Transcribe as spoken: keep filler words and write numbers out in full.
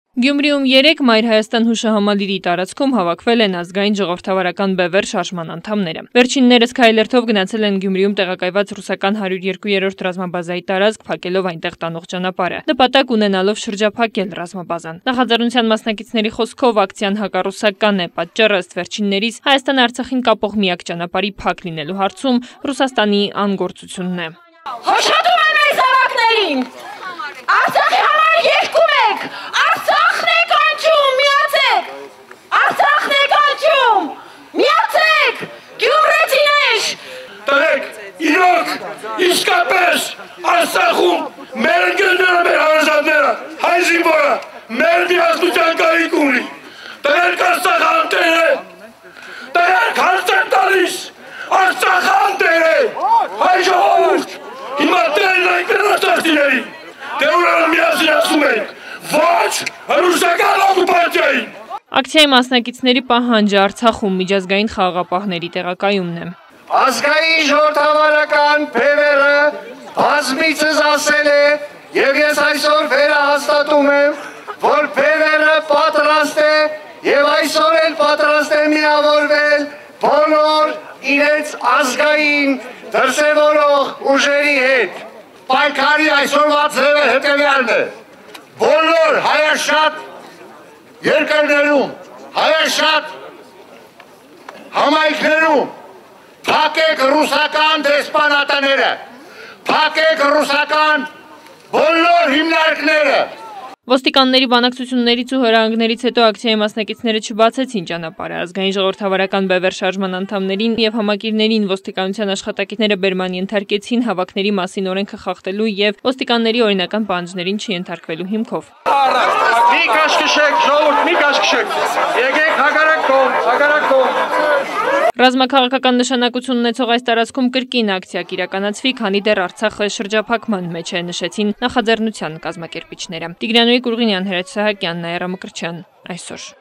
Գյումրիում երեք Մայր Հայաստան հուշահամալիրի տարածքում հավաքվել են ազգային ժողովրդավարական բևեռ շարժման անդամները։ Վերջիններս քայլերթով գնացել են Գյումրիում տեղակայված ռուսական հարյուր երկու ռազմաբազայի տարածք, փակելով այնտեղ տանող ճանապարհը, նպատակ ունենալով շրջափակել ռազմաբազան։ Նախաձեռնության մասնակիցների խոսքով ակցիան հակառուսական է, պատճառը ըստ վերջիններիս Հայաստան-Արցախին կապող միակ ճանապարհի փակ լինելու հարցում Ռուսաստանի անգործությունն է։ Հոշոտում եմ մեր զավակներին, Արցախի համար երգում եք, Արցախն է կանչում, միացեք, Արցախն է կանչում, միացեք, գյումրեցիներ։ Տղեկ, իրոք, իսկապես Արցախում մեր ընկերները, մեր հարազատները, հայ զինվորը, մեր միասնության կարիք ունի։ Տղեկ Արցախը անտեր է, տղեկ հարց են տալիս, Արցախը անտեր է, հայ ժողովուրդ, հիմա տերն ենք ներաստացիների, դե ուրեմն միասին ասում ենք, ոչ ռուսական օկուպացիային։ Ակցիայի մասնակիցների պահանջը Արցախում միջազգային խաղաղապահների տեղակայումն է։ Ազգային ժողովրդավարական բևեռը բազմիցս ասել է, եւ ես այսօր վերահաստատում եմ, որ բևեռը պատրաստ է եւ այսօր էլ պատրաստ է միավորվել բոլոր իրենց ազգային դրսևորող ուժերի հետ։ Պայքարի այսօրվա ձևը հետևյալն է. բոլոր հայաշատ երկրներում, հայաշատ համայնքներում փակեք ռուսական դեսպանատները, փակեք ռուսական բոլոր հիմնարկները։ Ոստիկանների բանակցություններից ու հրահանգներից հետո ակցիայի մասնակիցները չբացեցին ճանապարհը։ Ազգային ժողովրդավարական բևեռ շարժման անդամներին եւ համակիրներին ոստիկանության աշխատակիցները բերման ենթարկեցին հավաքների մասին օրենքը խախտելու եւ ոստիկանների օրինական պահանջներին չենթարկվելու հիմքով։ Մի կաշկշեք, ժողովուրդ, մի կաշկշեք, եկեք հակառակ կողմ, հակառակ կողմ։ Ռազմաքաղաքական նշանակություն ունեցող այս տարածքում կրկին ակցիա կիրականացվի, քանի դեռ Արցախը շրջափակման մեջ է, նշեցին նախաձեռնության կազմակերպիչները։ Տիգրանոյի Կուրղինյան, Հրաչ Սահակյան, Նաիրա Մկրտչյան, այսօր։